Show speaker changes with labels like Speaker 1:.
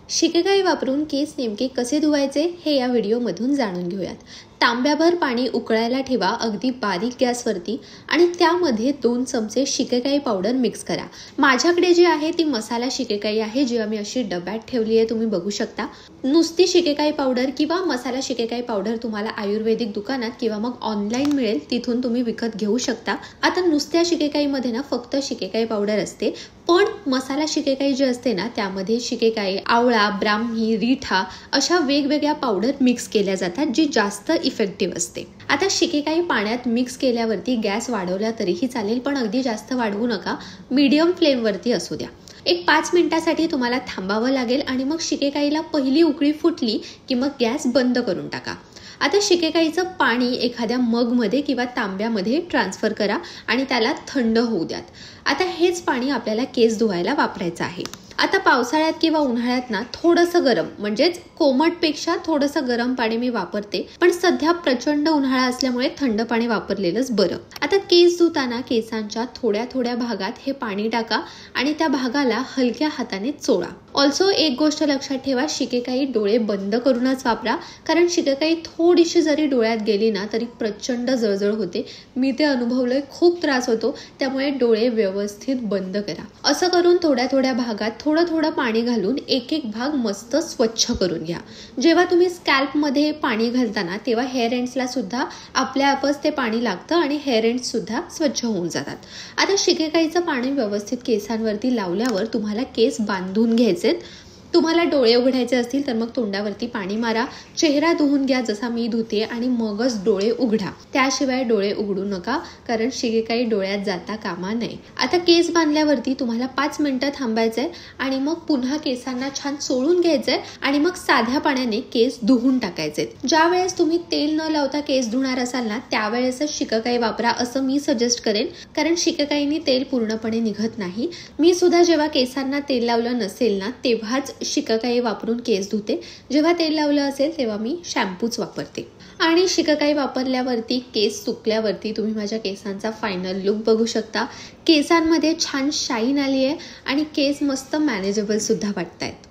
Speaker 1: शिकेकाई वापरून केस नेमके कसे धुवायचे हे या व्हिडिओमधून जाणून घेऊयात। तांब्याभर पाणी उकळायला ठेवा अगदी बारीक गॅसवरती आणि त्यामध्ये 2 चमचे शिकेकाई पावडर मिक्स करा। माझ्याकडे जी आहे ती मसाला शिकेकाई आहे, जी आम्ही अशी डब्यात ठेवली आहे, तुम्ही बघू शकता। नुसती शिकेकाई पावडर किंवा मसाला शिकेकाई पावडर तुम्हाला आयुर्वेदिक दुकानात किंवा मग ऑनलाईन मिळेल, तिथून तुम्ही विकत घेऊ शकता। आता नुसत्या शिकेकाईमध्ये ना फक्त शिकेकाई पावडर असते, पण मसाला शिकेकाई जी असते ना त्यामध्ये शिकेकाई, आवळा, ब्राह्मी, रीठा अशा वेगवेगळ्या पावडर मिक्स केल्या जातात, जी जास्त इफेक्टिव्ह असते। आता शिकेकाई पाण्यात मिक्स केल्यावरती गॅस वाढवला तरीही चालेल, पण अगदी जास्त वाढवू नका, मीडियम फ्लेम वरती असू द्या। एक 5 मिनिटांसाठी तुम्हाला थांबावं लागेल आणि मग शिकेकाईला पहिली उकळी फुटली की मग गॅस बंद करून टाका। आता शिकेकाईचं पाणी एखाद्या मगमध्ये किंवा तांब्यामध्ये ट्रान्सफर करा आणि त्याला थंड होऊ द्यात। आता हेच पाणी आपल्याला केस धुवायला वापरायचं आहे। आता पावसाळ्यात किंवा उन्हाळ्यात ना थोडंसं गरम म्हणजेच कोमटपेक्षा थोडंसं गरम पाणी मी वापरते, पण सध्या प्रचंड उन्हाळा असल्यामुळे थंड पाणी वापरलेलंच बरं। आता केस धुताना केसांच्या थोड्या थोड्या भागात हे पाणी टाका आणि त्या भागाला हलक्या हाताने चोळा। ऑल्सो एक गोष्ट लक्षात ठेवा, शिकेकाई डोळे बंद करूनच वापरा, कारण शिकेकाई थोडीशी जरी डोळ्यात गेली ना तरी प्रचंड जळजळ होते। मी ते अनुभवलंय, खूप त्रास होतो, त्यामुळे डोळे व्यवस्थित बंद करा। असं करून थोड्या थोड्या भागात थोडं थोडं पाणी घालून एक एक भाग मस्त स्वच्छ करून घ्या। जेव्हा तुम्ही स्कॅल्प मध्ये पाणी घालताना तेव्हा हेअर एंड्सला सुद्धा आपल्या आपच ते पाणी लागतं आणि हेअर एंड्स सुद्धा स्वच्छ होऊन जातात। आता शिकेकाईचं पाणी व्यवस्थित केसांवरती लावल्यावर तुम्हाला केस बांधून घ्यायचे। तुम्हाला डोळे उघडायचे असतील तर मग तोंडावरती पाणी मारा, चेहरा धुवून घ्या जसा मी धुते आणि मगच डोळे उघडा। त्याशिवाय डोळे उघडू नका, कारण शिकेकाई डोळ्यात जाता कामा नये। आता केस बांधल्यावरती तुम्हाला 5 मिनिटं थांबायचंय आणि मग पुन्हा केसांना छान चोळून घ्यायचंय आणि मग साध्या पाण्याने केस धुवून टाकायचे। ज्या वेळेस तुम्ही तेल न लावता केस धुणार असाल ना त्यावेळेसच शिकेकाई वापरा असं मी सजेस्ट करेन, कारण शिकेकाईने तेल पूर्णपणे निघत नाही। मी सुद्धा जेव्हा केसांना तेल लावलं नसेल ना तेव्हाच शिकेकाई वापरून केस धुते, जेव्हा तेल लावलं असेल तेव्हा मी शॅम्पूच वापरते। आणि शिकेकाई वापरल्यावरती केस सुकल्यावरती तुम्ही माझ्या केसांचा फायनल लुक बघू शकता। केसांमध्ये छान शाईन आली आहे आणि केस मस्त मॅनेजेबल सुद्धा वाटतायत।